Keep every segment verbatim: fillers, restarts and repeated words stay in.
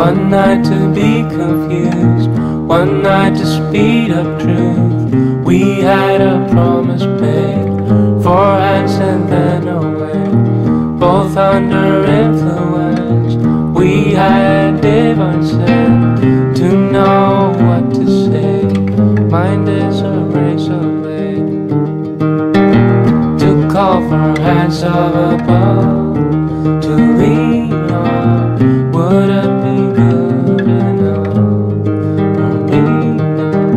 One night to be confused, one night to speed up truth. We had a promise made, four hands and then away, both under influence. We had divine sense to know what to say. Mind is a razor blade to call for hands of above, to lean on. Would it be good enough for me now?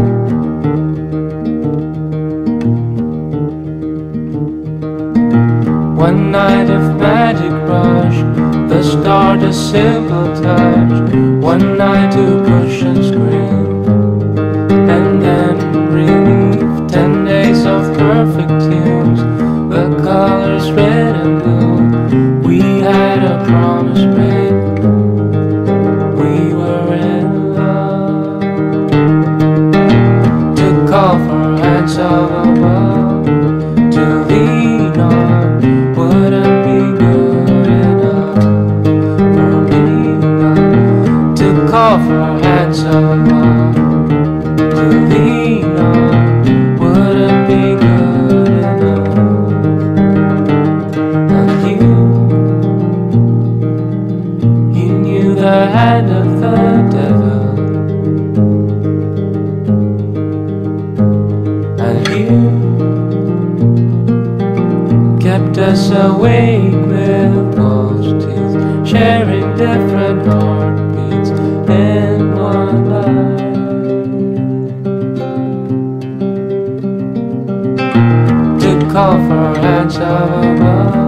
One night of magic rush, the start a simple touch. One night to push and scream, and then relief. Ten days of perfect tunes, the colors red and blue. We had a promise made, we were in love. To call for hands of above, to lean on. Would it be good enough for me now? To call for hands of above, to lean on. Would it be good enough? And you, you knew the hand of the devil, and you kept us awake with false teeth, sharing different heartbeats in one night. To call for hands of above.